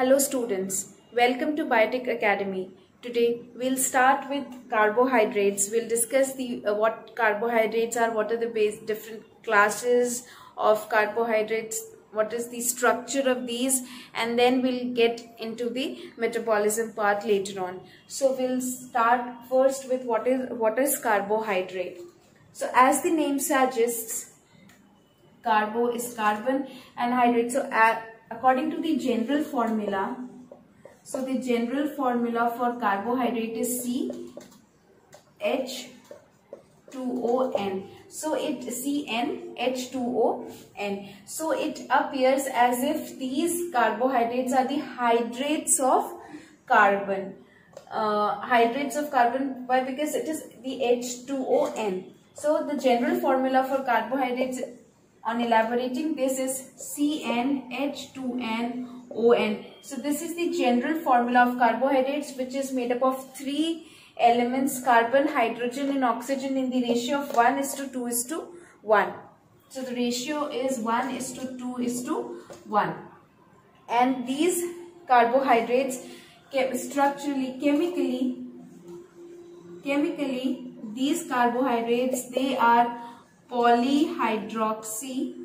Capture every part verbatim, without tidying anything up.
Hello students, welcome to Biotech Academy. Today we'll start with carbohydrates. We'll discuss the uh, what carbohydrates are, what are the base different classes of carbohydrates, what is the structure of these, and then we'll get into the metabolism part later on. So we'll start first with what is what is carbohydrate. So as the name suggests, carbo is carbon and hydrate. So uh, according to the general formula, so the general formula for carbohydrate is C H two O N. So it C N H two O N. So it appears as if these carbohydrates are the hydrates of carbon. Uh, hydrates of carbon, why? Because it is the H two O N. So the general formula for carbohydrates, on elaborating this, is C N H two N O N. So this is the general formula of carbohydrates, which is made up of three elements: carbon, hydrogen and oxygen, in the ratio of one is to two is to one. So the ratio is one is to two is to one. And these carbohydrates, structurally, chemically, chemically, these carbohydrates, they are polyhydroxy,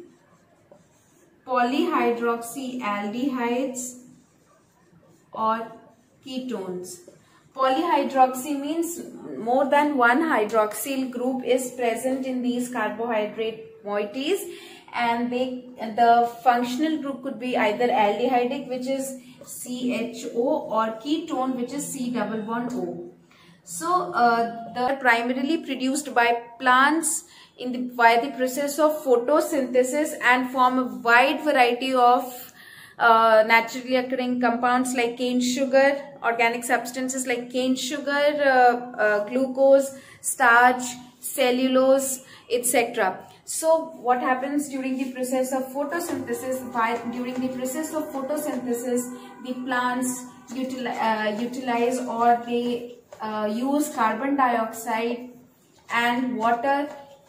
polyhydroxyaldehydes or ketones. Polyhydroxy means more than one hydroxyl group is present in these carbohydrate moieties, and they the functional group could be either aldehydic, which is C H O, or ketone, which is C double bond O. So uh, they are primarily produced by plants in the by the process of photosynthesis and form a wide variety of uh, naturally occurring compounds like cane sugar, organic substances like cane sugar, uh, uh, glucose, starch, cellulose, et cetera. So what happens during the process of photosynthesis? By during the process of photosynthesis, the plants utilize, uh, utilize or they uh, use carbon dioxide and water.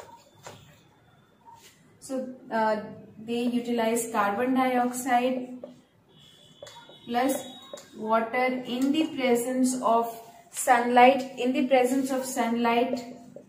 So uh, they utilize carbon dioxide plus water in the presence of sunlight, in the presence of sunlight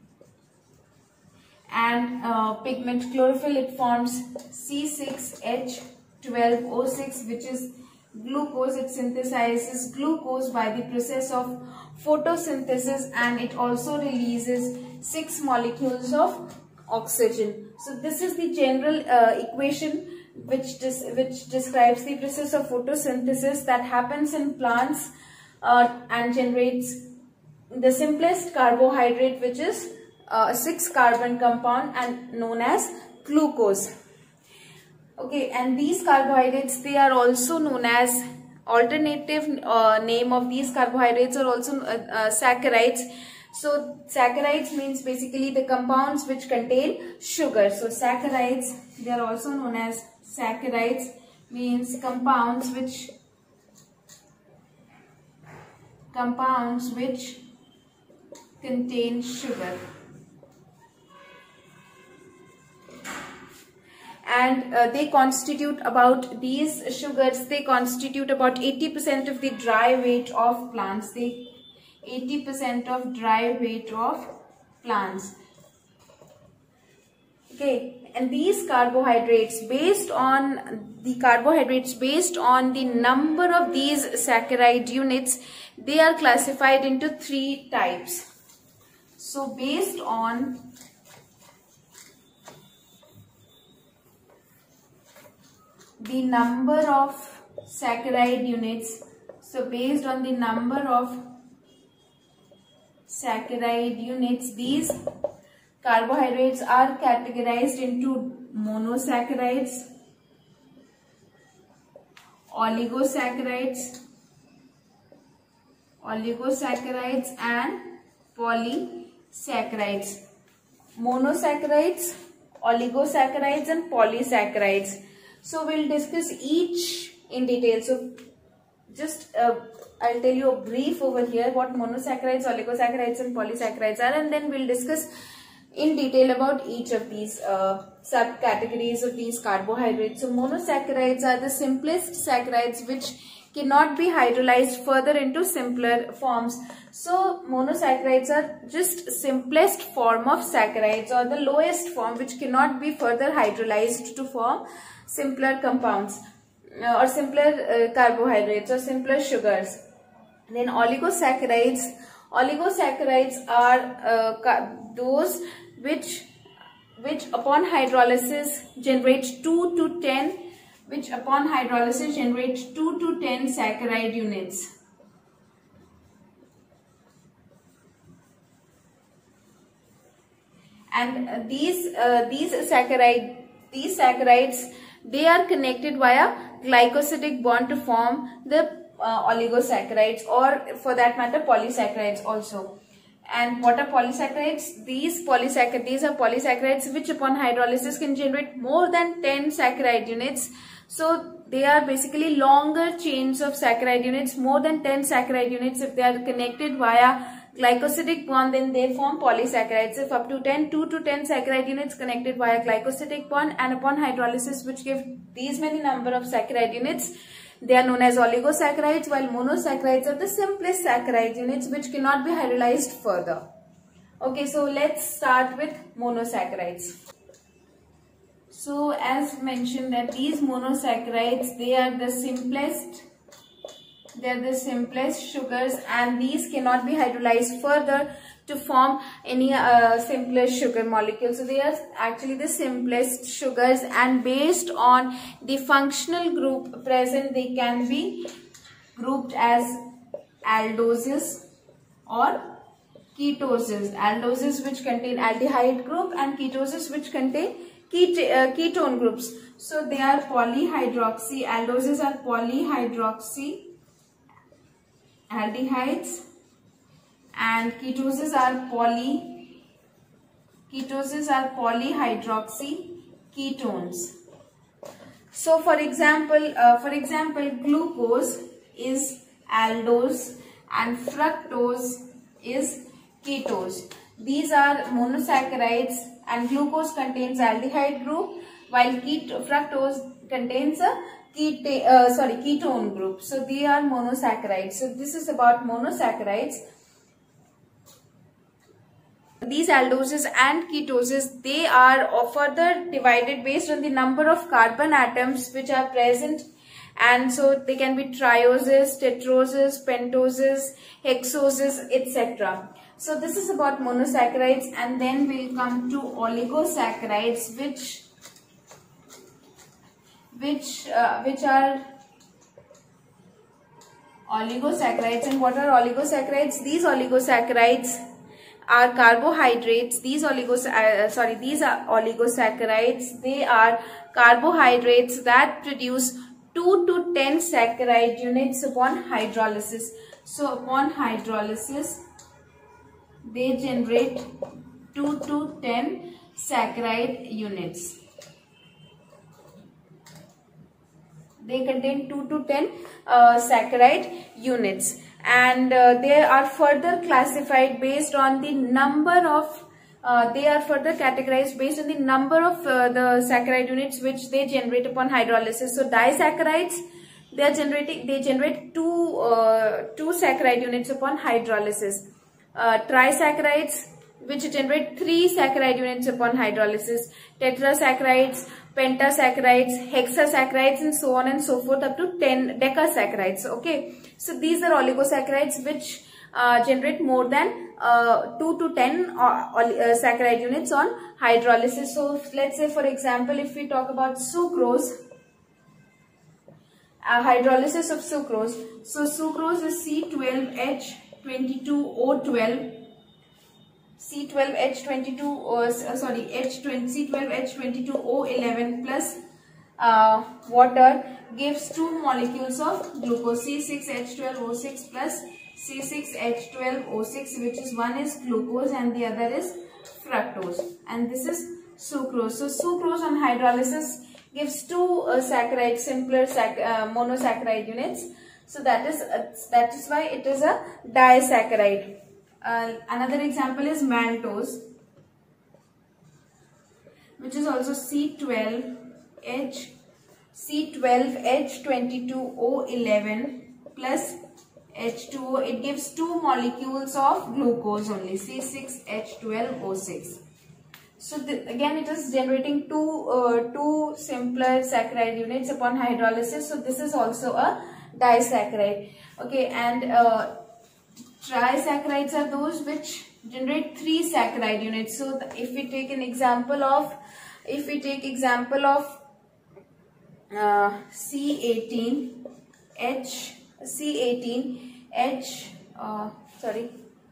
and uh, pigment chlorophyll. It forms C six H twelve O six, which is glucose. It synthesizes glucose by the process of photosynthesis, and it also releases six molecules of oxygen. So this is the general uh, equation which dis which describes the process of photosynthesis that happens in plants uh, and generates the simplest carbohydrate, which is uh, a six carbon compound and known as glucose. Okay, and these carbohydrates, they are also known as, alternative uh, name of these carbohydrates are also uh, uh, saccharides. So saccharides means basically the compounds which contain sugar. So saccharides, they are also known as saccharides, means compounds which compounds which contain sugar. And uh, they constitute about these sugars, they constitute about eighty percent of the dry weight of plants. They eighty percent of dry weight of plants. Okay, and these carbohydrates, based on the carbohydrates based on the number of these saccharide units, they are classified into three types. So based on the number of saccharide units, so based on the number of saccharide units, these carbohydrates are categorized into monosaccharides, oligosaccharides, oligosaccharides and polysaccharides. Monosaccharides, oligosaccharides and polysaccharides. So we'll discuss each in detail. So just uh, I'll tell you a brief over here what monosaccharides, oligosaccharides and polysaccharides are, and then we'll discuss in detail about each of these uh, subcategories of these carbohydrates. So monosaccharides are the simplest saccharides which cannot be hydrolyzed further into simpler forms. So monosaccharides are just simplest form of saccharides, or the lowest form which cannot be further hydrolyzed to form simpler compounds uh, or simpler uh, carbohydrates or simpler sugars. Then oligosaccharides. Oligosaccharides are uh, those which which upon hydrolysis generate two to ten which upon hydrolysis generate two to ten saccharide units. And uh, these uh, these saccharide these saccharides, they are connected via glycosidic bond to form the uh, oligosaccharides, or for that matter polysaccharides also. And what are polysaccharides? These polysaccharides, these are polysaccharides which upon hydrolysis can generate more than ten saccharide units. So they are basically longer chains of saccharide units, more than ten saccharide units. If they are connected via glycosidic bond, then they form polysaccharides. If up to ten, two to ten saccharide units connected via glycosidic bond and upon hydrolysis which give these many number of saccharide units, they are known as oligosaccharides, while monosaccharides are the simplest saccharide units which cannot be hydrolyzed further. Okay, so let's start with monosaccharides. So as mentioned that these monosaccharides, they are the simplest, they are the simplest sugars, and these cannot be hydrolyzed further to form any uh, simpler sugar molecule. So they are actually the simplest sugars, and based on the functional group present, they can be grouped as aldoses or ketoses. Aldoses which contain aldehyde group, and ketoses which contain ket uh, ketone groups. So they are polyhydroxy, aldoses are polyhydroxy aldehydes, and ketoses are poly ketoses are polyhydroxy ketones. So for example, uh, for example, glucose is aldose and fructose is ketose. These are monosaccharides, and glucose contains aldehyde group, while ket fructose contains a Kete, uh, sorry, ketone group. So they are monosaccharides. So this is about monosaccharides. These aldoses and ketoses, they are further divided based on the number of carbon atoms which are present, and so they can be trioses, tetroses, pentoses, hexoses, et cetera. So this is about monosaccharides, and then we'll come to oligosaccharides, which which uh, which are oligosaccharides. And what are oligosaccharides? These oligosaccharides are carbohydrates. These oligos uh, sorry these are oligosaccharides. They are carbohydrates that produce two to ten saccharide units upon hydrolysis. So upon hydrolysis, they generate two to ten saccharide units. They contain two to ten uh, saccharide units, and uh, they are further classified based on the number of uh, they are further categorized based on the number of uh, the saccharide units which they generate upon hydrolysis. So disaccharides, they are generating they generate two uh, two saccharide units upon hydrolysis. Uh, trisaccharides, which generate three saccharide units upon hydrolysis. Tetrasaccharides, pentasaccharides, hexasaccharides, and so on and so forth up to ten decasaccharides. Okay, so these are oligosaccharides which uh, generate more than uh, two to ten uh, uh, saccharide units on hydrolysis. So let's say, for example, if we talk about sucrose, uh, hydrolysis of sucrose. So sucrose is C twelve H twenty-two O twelve. C twelve H twenty-two, or uh, sorry, H twenty, C twelve H twenty-two O eleven plus uh, water gives two molecules of glucose, C six H twelve O six plus C six H twelve O six, which is one is glucose and the other is fructose, and this is sucrose. So sucrose on hydrolysis gives two uh, saccharide, simpler sac uh, monosaccharide units. So that is uh, that is why it is a disaccharide. Uh, another example is maltose, which is also C twelve H C twelve H twenty-two O eleven plus H two O. It gives two molecules of glucose only, C six H twelve O six. So the, again it is generating two uh, two simpler saccharide units upon hydrolysis. So this is also a disaccharide. Okay, and uh, trisaccharides are those which generate three saccharide units. So the, if we take an example of, if we take example of uh, C eighteen H C eighteen H uh, sorry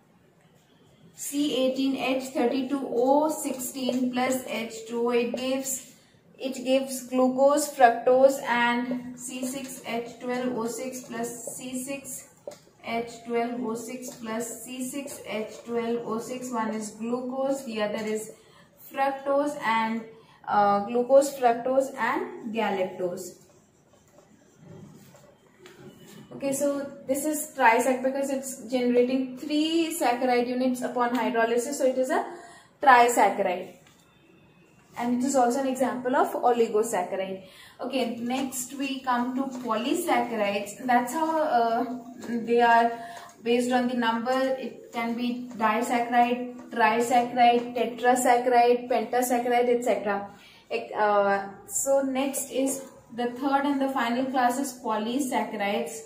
C eighteen H thirty-two O sixteen plus H two O, it gives it gives glucose, fructose, and C six H twelve O six plus C six H twelve O six plus C six H twelve O six. One is glucose, the other is fructose, and uh, glucose, fructose, and galactose. Okay, so this is trisaccharide because it's generating three saccharide units upon hydrolysis, so it is a trisaccharide. And it is also an example of oligosaccharide. Okay, next we come to polysaccharides. That's how uh, they are based on the number. It can be disaccharide, trisaccharide, tetrasaccharide, pentasaccharide, et cetera. Uh, so next is the third and the final class is polysaccharides.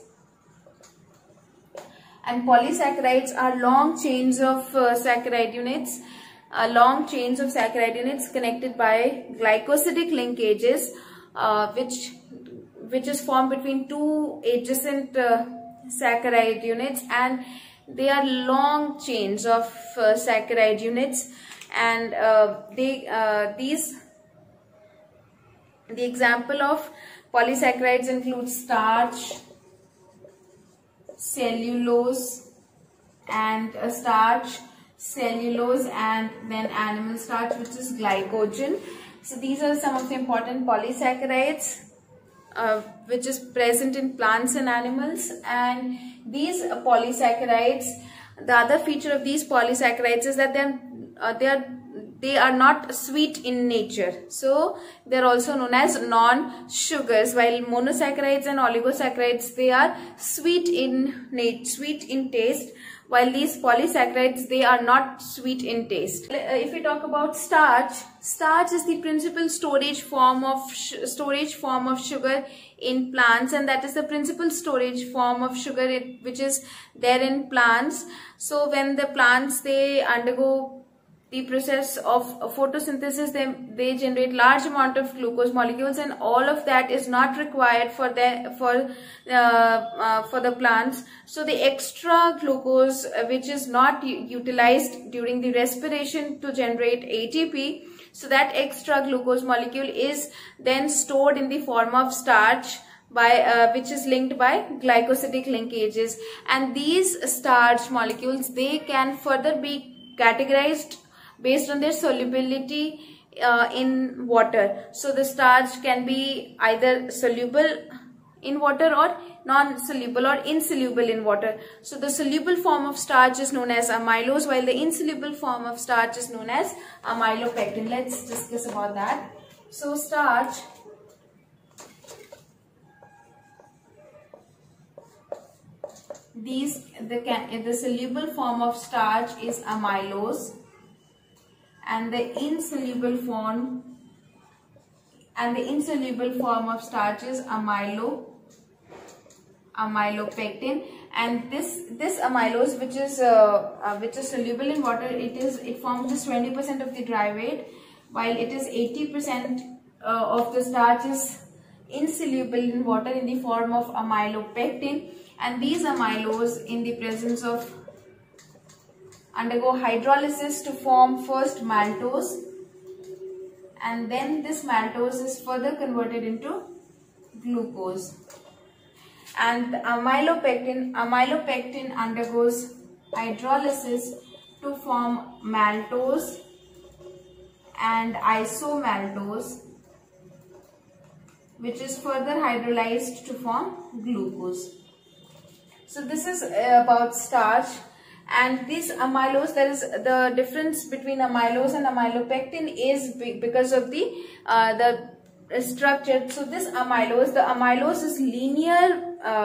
And polysaccharides are long chains of uh, saccharide units, uh, long chains of saccharide units connected by glycosidic linkages, uh, which which is formed between two adjacent uh, saccharide units, and they are long chains of uh, saccharide units, and uh, they uh, these the example of polysaccharides include starch, cellulose, and uh, starch, cellulose, and then animal starch, which is glycogen. So these are some of the important polysaccharides uh, which is present in plants and animals. And these uh, polysaccharides, the other feature of these polysaccharides is that they are uh, they are they are not sweet in nature. So they are also known as non-sugars, while monosaccharides and oligosaccharides, they are sweet in nature, sweet in taste, while these polysaccharides, they are not sweet in taste. If we talk about starch, starch is the principal storage form of storage form of sugar in plants, and that is the principal storage form of sugar which is there in plants. So when the plants, they undergo the process of photosynthesis, they, they generate large amount of glucose molecules, and all of that is not required for the for uh, uh, for the plants. So the extra glucose uh, which is not utilized during the respiration to generate A T P, so that extra glucose molecule is then stored in the form of starch, by uh, which is linked by glycosidic linkages, and these starch molecules, they can further be categorized based on their solubility uh, in water. So the starch can be either soluble in water or non-soluble or insoluble in water. So the soluble form of starch is known as amylose, while the insoluble form of starch is known as amylopectin. Let's discuss about that. So starch, these the can the soluble form of starch is amylose, and the insoluble form and the insoluble form of starch is amylo amylopectin. And this this amylose, which is uh, uh, which is soluble in water, it is it forms just twenty percent of the dry weight, while it is eighty percent uh, of the starch is insoluble in water in the form of amylopectin. And these amylose, in the presence of, undergo hydrolysis to form first maltose, and then this maltose is further converted into glucose. And the amylopectin, amylopectin undergoes hydrolysis to form maltose and isomaltose, which is further hydrolyzed to form glucose. So this is about starch. And this amylose, there is the difference between amylose and amylopectin is because of the uh, the structure. So this amylose, the amylose is linear uh,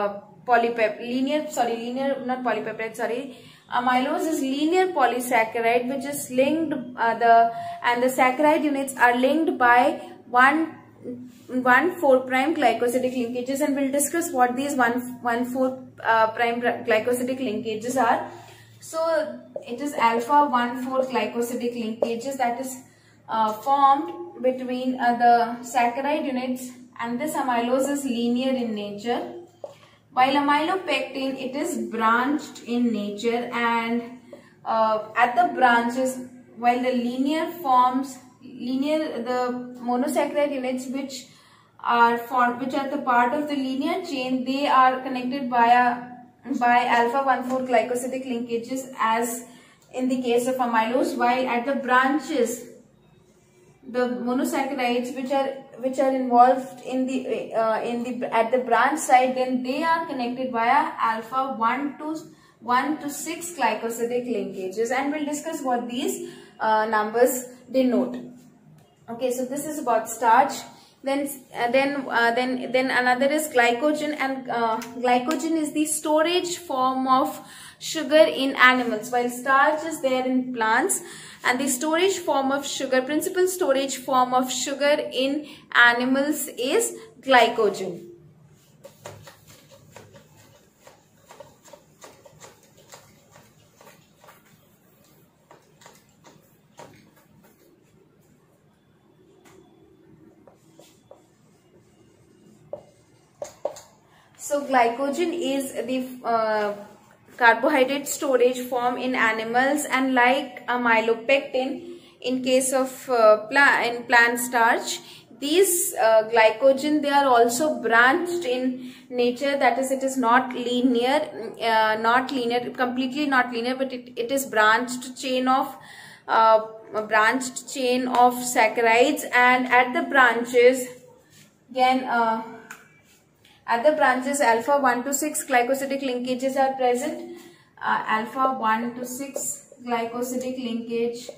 polypeptide, linear, sorry, linear, not polypeptide, sorry. Amylose is linear polysaccharide which is linked, uh, the, and the saccharide units are linked by one, one four prime glycosidic linkages, and we'll discuss what these one, one four uh, prime glycosidic linkages are. So it is alpha one four glycosidic linkages that is uh, formed between uh, the saccharide units, and this amylose is linear in nature. While amylopectin, it is branched in nature, and uh, at the branches, while the linear forms, linear, the monosaccharide units which are formed, which are the part of the linear chain, they are connected via by alpha one four glycosidic linkages as in the case of amylose, while at the branches, the monosaccharides which are which are involved in the uh, in the at the branch side, then they are connected via alpha one to one to six glycosidic linkages, and we'll discuss what these uh, numbers denote. Okay, so this is about starch. Then uh, then uh, then then another is glycogen, and uh, glycogen is the storage form of sugar in animals, while starch is there in plants. And the storage form of sugar, principal storage form of sugar in animals is glycogen. So glycogen is the uh, carbohydrate storage form in animals, and like amylopectin in case of uh, plant in plant starch, these uh, glycogen, they are also branched in nature, that is it is not linear, uh, not linear, completely not linear, but it, it is branched chain of uh, a branched chain of saccharides, and at the branches again uh, at the branches alpha one to six glycosidic linkages are present. Uh, alpha one to six glycosidic linkage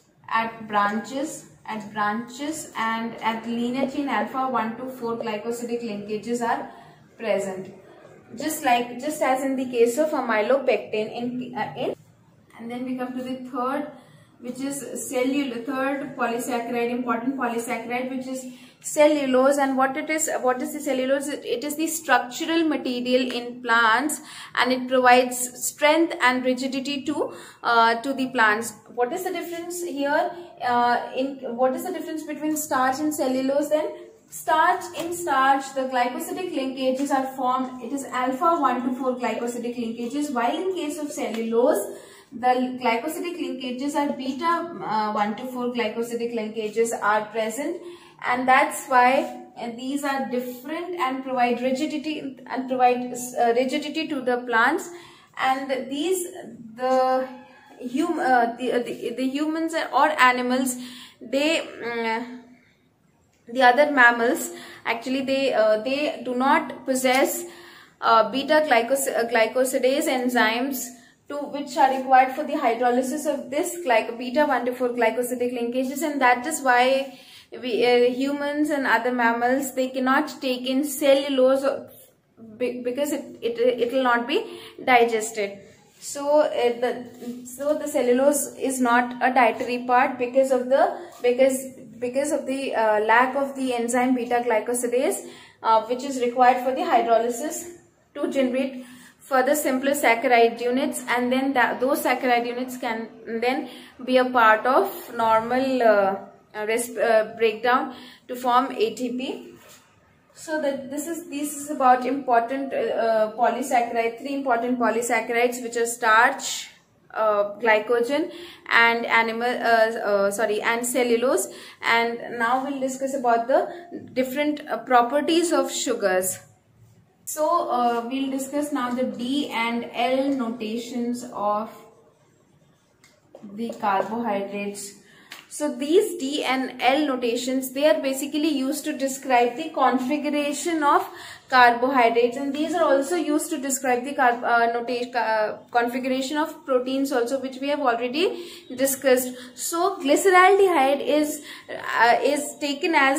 at branches, at branches, and at linear chain alpha one to four glycosidic linkages are present. Just like, just as in the case of amylopectin in, uh, in and then we come to the third, which is cellular, third polysaccharide, important polysaccharide, which is cellulose. And what it is, what is the cellulose? It is the structural material in plants, and it provides strength and rigidity to uh, to the plants. What is the difference here? Uh, in what is the difference between starch and cellulose then? Starch, in starch, the glycosidic linkages are formed. It is alpha one to four glycosidic linkages, while in case of cellulose, the glycosidic linkages are beta uh, one to four glycosidic linkages are present, and that's why and these are different and provide rigidity and provide uh, rigidity to the plants. And these the hum uh, the, uh, the the humans or animals, they um, the other mammals actually they uh, they do not possess uh, beta glycos uh, glycosidase enzymes to which are required for the hydrolysis of this glyco beta one to four glycosidic linkages, and that is why we uh, humans and other mammals, they cannot take in cellulose because it it it will not be digested. So uh, the so the cellulose is not a dietary part because of the because because of the uh, lack of the enzyme beta glycosidase, uh, which is required for the hydrolysis to generate further simpler saccharide units, and then that, those saccharide units can then be a part of normal uh, rest, uh, breakdown to form A T P. So that this is this is about important uh, polysaccharide, three important polysaccharides, which are starch, uh, glycogen, and animal uh, uh, sorry and cellulose. And now we'll discuss about the different uh, properties of sugars. So uh, we'll discuss now the D and L notations of the carbohydrates. So these D and L notations, they are basically used to describe the configuration of carbohydrates, and these are also used to describe the carb, uh, notation, uh, configuration of proteins also, which we have already discussed. So glyceraldehyde is uh, is taken as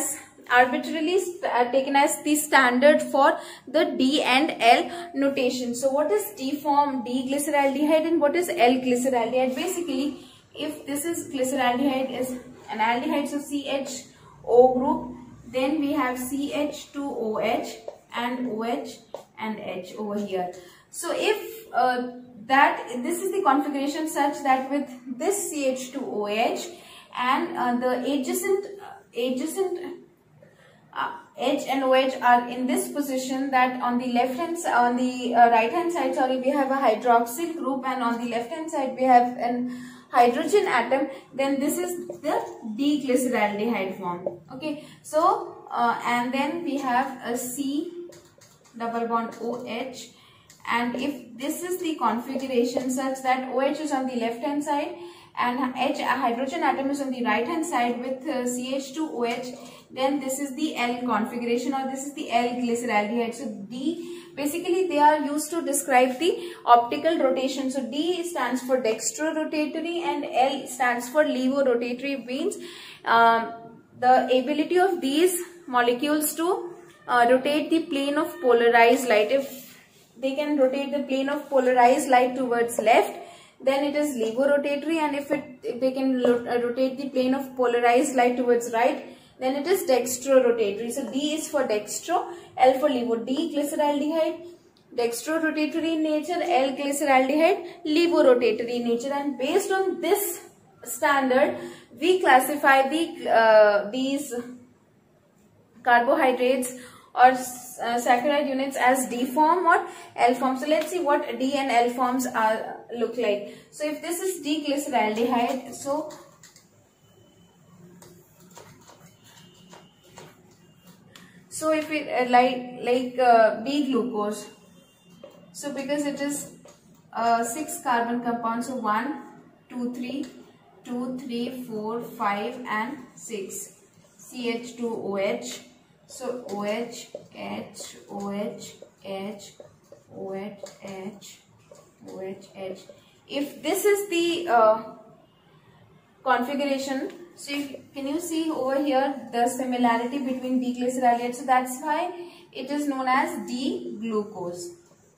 arbitrarily uh, taken as the standard for the D and L notation. So what is D form D-glyceraldehyde and what is L-glyceraldehyde? Basically, if this is glyceraldehyde is an aldehyde, so C H O group, then we have C H two O H and OH and H over here. So if uh, that this is the configuration such that with this C H two O H and uh, the adjacent adjacent uh, H and OH are in this position, that on the left hand on the uh, right hand side, sorry, we have a hydroxyl group and on the left hand side we have an hydrogen atom, then this is the D-glyceraldehyde form. Okay, so uh, and then we have a C double bond OH, and if this is the configuration such that OH is on the left hand side and H, a hydrogen atom, is on the right hand side with uh, C H two O H, then this is the L configuration, or this is the L-glyceraldehyde. So D, basically they are used to describe the optical rotation. So D stands for dextrorotatory and L stands for levorotatory, means um, the ability of these molecules to uh, rotate the plane of polarized light. If they can rotate the plane of polarized light towards left, then it is levorotatory, and if it if they can rotate the plane of polarized light towards right, then it is dextrorotatory. So D is for dextro, L for levo. D-glyceraldehyde, dextrorotatory in nature, L-glyceraldehyde, levorotatory in nature, and based on this standard, we classify the uh, these carbohydrates or uh, saccharide units as D form or L form. So let's see what D and L forms are look like. So if this is D-glyceraldehyde, so so if it uh, like like uh, D-glucose, so because it is uh, six carbon compound, so one, two, three, two, three, four, five, and six. C H two O H. So OH, H, OH, H, OH, H, OH, H. If this is the uh, configuration, so you, can you see over here the similarity between D-glyceraldehyde? So that's why it is known as D-glucose.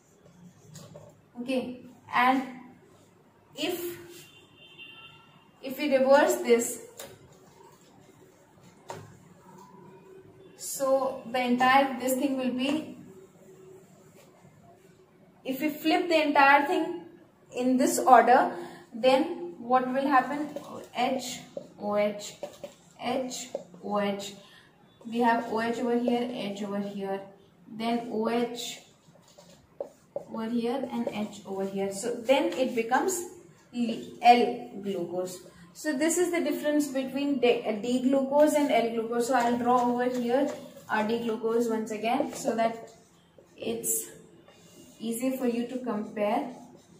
Okay, and if if we reverse this, so the entire this thing will be, if we flip the entire thing in this order, then what will happen? H, OH, H, OH. We have OH over here, H over here, then OH over here and H over here. So then it becomes L-glucose. So this is the difference between D-glucose and L-glucose. So I'll draw over here our D-glucose once again so that it's easy for you to compare.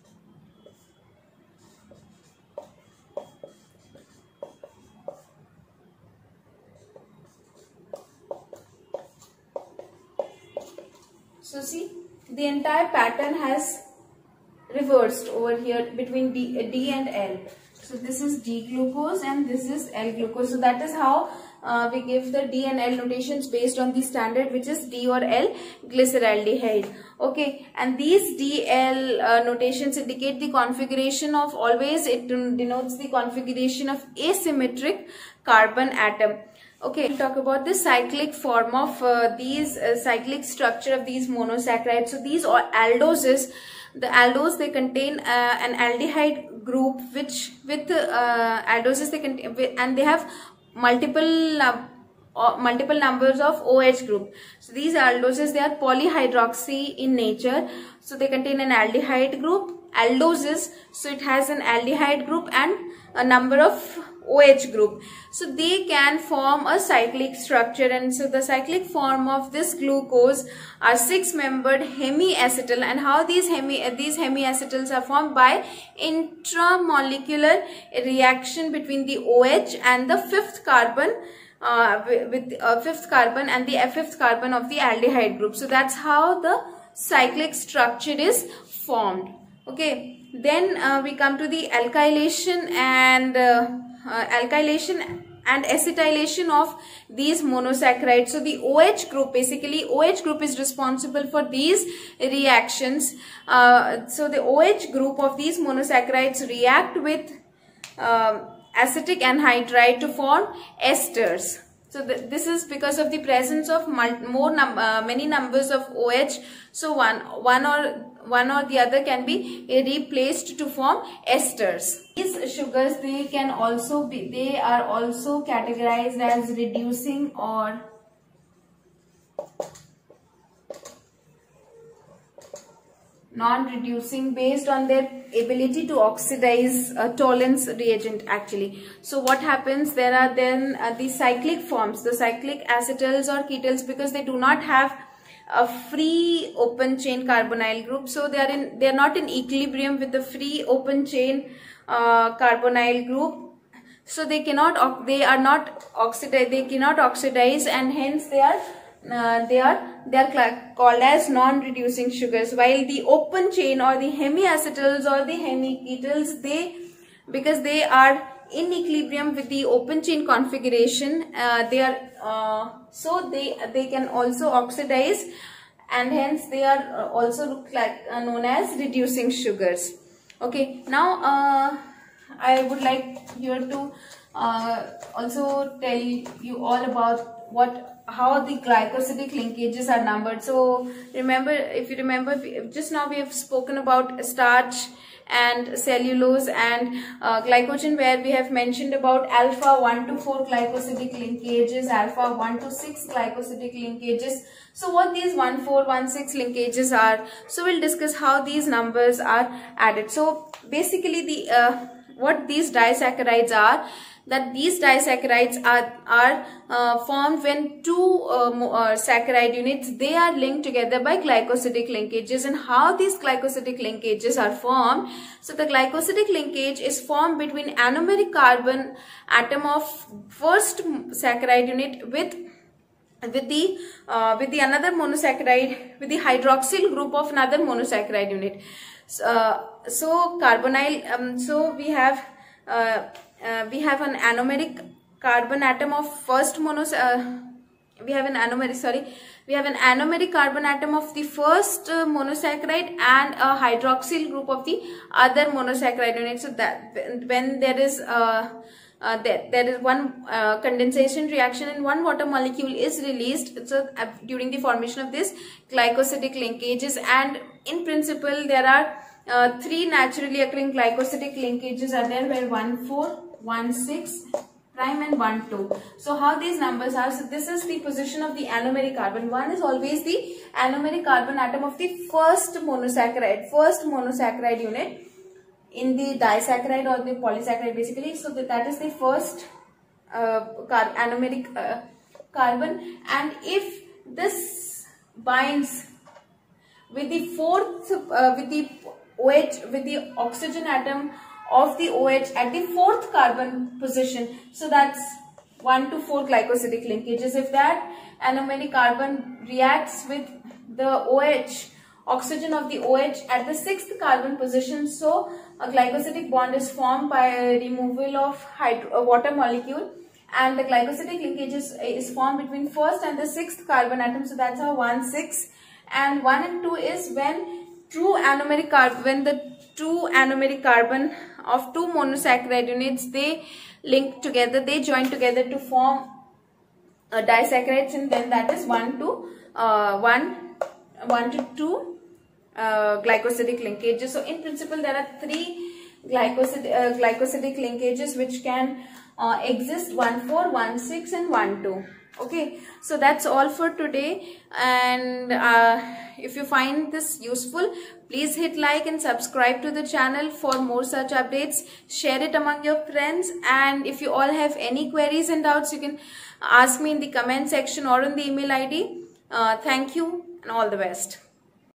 So see, the entire pattern has reversed over here between D, D and L. So this is D-glucose and this is L-glucose. So that is how uh, we give the D and L notations based on the standard, which is D or L glyceraldehyde. Okay, and these D L uh, notations indicate the configuration of, always it denotes the configuration of asymmetric carbon atom. Okay, we'll talk about the cyclic form of uh, these uh, cyclic structure of these monosaccharides. So these are aldoses. The aldose, they contain uh, an aldehyde group which with uh, aldoses they contain, and they have multiple uh, uh, multiple numbers of OH group. So these aldoses, they are polyhydroxy in nature. So they contain an aldehyde group, aldoses. So it has an aldehyde group and a number of OH group. So they can form a cyclic structure, and so the cyclic form of this glucose are six membered hemiacetal. And how these hemi these hemiacetals are formed? By intramolecular reaction between the OH and the fifth carbon uh, with uh, fifth carbon and the fifth carbon of the aldehyde group. So that's how the cyclic structure is formed. Okay, then uh, we come to the alkylation and uh, Uh, alkylation and acetylation of these monosaccharides. So the OH group, basically OH group is responsible for these reactions. Uh, so the OH group of these monosaccharides react with uh, acetic anhydride to form esters. So th this is because of the presence of more num uh, many numbers of OH. So one one or one or the other can be replaced to form esters. These sugars, they can also be they are also categorized as reducing or non-reducing based on their ability to oxidize uh, Tollens reagent actually. So what happens, there are then uh, the cyclic forms, the cyclic acetyls or ketols, because they do not have a free open chain carbonyl group. So they are in they are not in equilibrium with the free open chain uh, carbonyl group. So they cannot they are not oxidize they cannot oxidize, and hence they are Uh, they are they are called as non-reducing sugars. While the open chain or the hemiacetals or the hemiketols, they because they are in equilibrium with the open chain configuration, uh, they are uh, so they they can also oxidize, and hence they are also like uh, known as reducing sugars. Okay, now uh, I would like here to uh, also tell you all about what how the glycosidic linkages are numbered. So remember, if you remember, just now we have spoken about starch and cellulose and uh, glycogen, where we have mentioned about alpha one to four glycosidic linkages, alpha one to six glycosidic linkages. So what these one four, one six linkages are, so we'll discuss how these numbers are added. So basically the uh, what these disaccharides are, that these disaccharides are, are uh, formed when two uh, uh, saccharide units, they are linked together by glycosidic linkages. And how these glycosidic linkages are formed? So the glycosidic linkage is formed between anomeric carbon atom of first saccharide unit with with the uh, with the another monosaccharide, with the hydroxyl group of another monosaccharide unit. So, uh, so carbonyl um, so we have uh, Uh, we have an anomeric carbon atom of first monos uh, we have an anomeric sorry we have an anomeric carbon atom of the first uh, monosaccharide and a hydroxyl group of the other monosaccharide unit. So that when there is uh, uh, there, there is one uh, condensation reaction and one water molecule is released, so uh, during the formation of this glycosidic linkages, and in principle there are uh, three naturally occurring glycosidic linkages are there, where one four, one six prime and one two. So how these numbers are, so this is the position of the anomeric carbon. One is always the anomeric carbon atom of the first monosaccharide, first monosaccharide unit in the disaccharide or the polysaccharide basically. So that, that is the first uh, car anomeric uh, carbon, and if this binds with the fourth uh, with the OH, with the oxygen atom of the OH at the fourth carbon position, so that's one to four glycosidic linkages. If that anomeric carbon reacts with the OH, oxygen of the OH at the sixth carbon position, so a glycosidic bond is formed by removal of hydro, a water molecule, and the glycosidic linkage is, is formed between first and the sixth carbon atom. So that's how one six, and one and two is when true anomeric carbon, when the two anomeric carbon of two monosaccharide units, they link together, they join together to form uh, disaccharides, and then that is one to uh, one, one to two uh, glycosidic linkages. So in principle there are three glycosid uh, glycosidic linkages which can uh, exist, one four, one six and one two. Okay, so that's all for today, and uh, if you find this useful, please hit like and subscribe to the channel for more such updates. Share it among your friends, and if you all have any queries and doubts, you can ask me in the comment section or in the email I D. Uh, thank you and all the best.